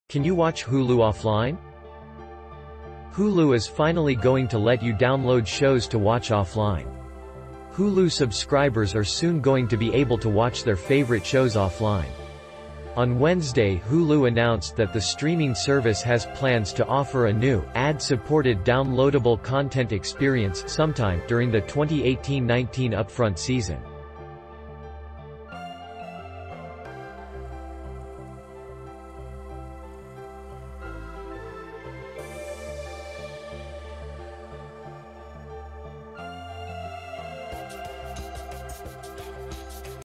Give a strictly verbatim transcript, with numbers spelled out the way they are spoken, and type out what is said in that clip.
Can you watch Hulu offline? Hulu is finally going to let you download shows to watch offline. Hulu subscribers are soon going to be able to watch their favorite shows offline. On Wednesday, Hulu announced that the streaming service has plans to offer a new, ad-supported downloadable content experience sometime during the twenty eighteen nineteen upfront season.